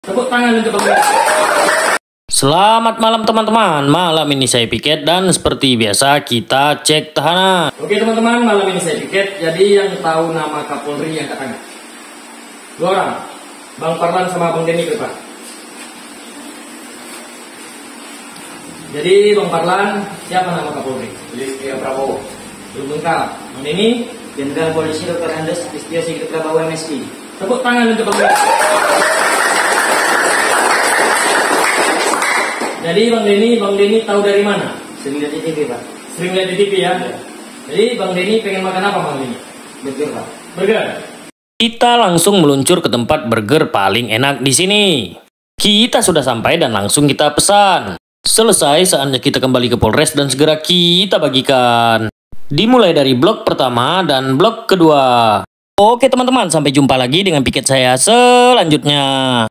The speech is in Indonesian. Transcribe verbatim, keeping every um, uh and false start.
Tepuk tangan untuk Bang Denny. Selamat malam teman-teman. Malam ini saya piket dan seperti biasa kita cek tahanan. Oke teman-teman, malam ini saya piket. Jadi yang tahu nama Kapolri yang katanya dua orang, Bang Parlan sama Bang Denny ke depan. Jadi Bang Parlan, siapa nama Kapolri? Listio Prabowo. Belum lengkap. Bang Denny, Jenderal Polisi Doktor Andes Listio Sigit Prabowo M Si. tepuk tangan untuk Bang Denny. Jadi Bang Denny, Bang Denny tahu dari mana? Sering lihat di T V, Pak. Sering lihat di T V ya? Ya. Jadi Bang Denny pengen makan apa Bang Denny? Burger, Pak. Burger. Kita langsung meluncur ke tempat burger paling enak di sini. Kita sudah sampai dan langsung kita pesan. Selesai, saatnya kita kembali ke Polres dan segera kita bagikan. Dimulai dari blok pertama dan blok kedua. Oke teman-teman, sampai jumpa lagi dengan piket saya selanjutnya.